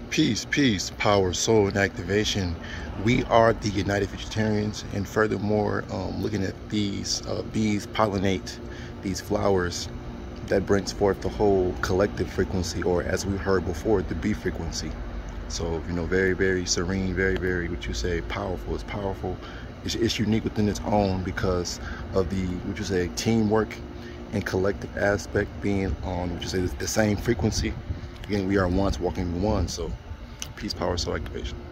Peace, power, soul, and activation. We are the United Futurtarians, and furthermore, looking at these bees pollinate these flowers, that brings forth the whole collective frequency, or as we heard before, the bee frequency. So, very, very serene, very, what you say, powerful. It's powerful. It's unique within its own because of the, what you say, teamwork and collective aspect being on, what you say, the same frequency. Again, we are once walking one. So peace, power, soul, activation.